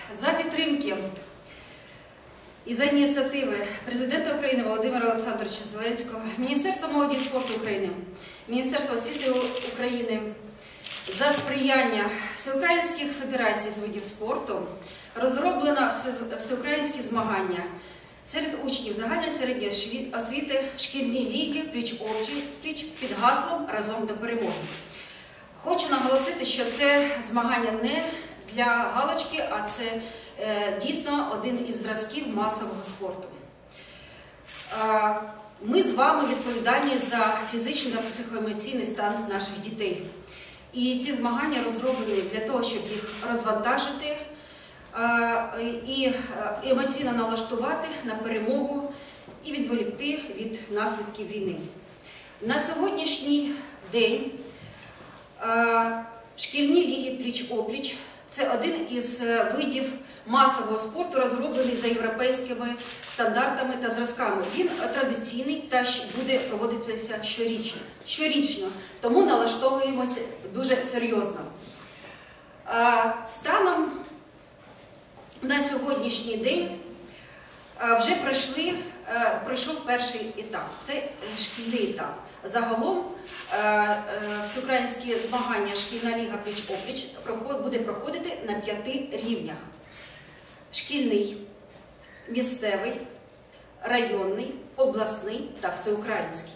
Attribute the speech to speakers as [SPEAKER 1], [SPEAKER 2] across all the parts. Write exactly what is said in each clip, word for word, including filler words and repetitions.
[SPEAKER 1] за підтримки і за ініціативи Президента України Володимира Олександровича Зеленського, Міністерства молоді і спорту України, Міністерства освіти України, за сприяння Всеукраїнських федерацій з видів спорту розроблено всеукраїнські змагання серед учнів загальної середньої освіти шкільні ліги пліч-опліч під гаслом «Разом до перемоги». Хочу наголосити, що це змагання не для галочки, а це е, дійсно один із зразків масового спорту. Е, ми з вами відповідальні за фізичний та психоемоційний стан наших дітей. І ці змагання розроблені для того, щоб їх розвантажити е, і емоційно налаштувати на перемогу і відволікти від наслідків війни. На сьогоднішній день шкільні ліги пліч-опліч – це один із видів масового спорту, розроблений за європейськими стандартами та зразками. Він традиційний та буде проводитися щорічно. щорічно, тому налаштовуємося дуже серйозно. Станом на сьогоднішній день вже пройшли, пройшов перший етап – це шкільний етап. Загалом всеукраїнські змагання «Шкільна ліга пліч-опліч» буде проходити на п'яти рівнях. Шкільний, місцевий, районний, обласний та всеукраїнський.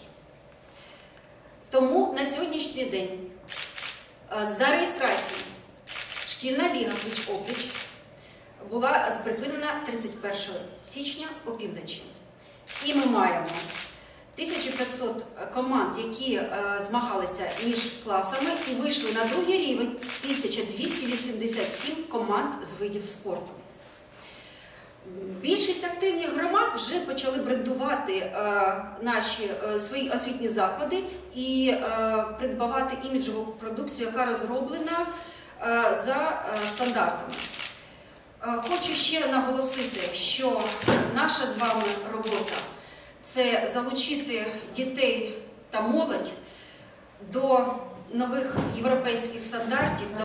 [SPEAKER 1] Тому на сьогоднішній день з реєстрації «Шкільна ліга пліч-опліч» була припинена тридцять першого січня опівночі. І ми маємо тисячу п'ятсот команд, які е, змагалися між класами і вийшли на другий рівень тисяча двісті вісімдесят сім команд з видів спорту. Більшість активних громад вже почали брендувати е, наші е, свої освітні заклади і е, придбавати іміджову продукцію, яка розроблена е, за е, стандартами. Хочу ще наголосити, що наша з вами робота – це залучити дітей та молодь до нових європейських стандартів,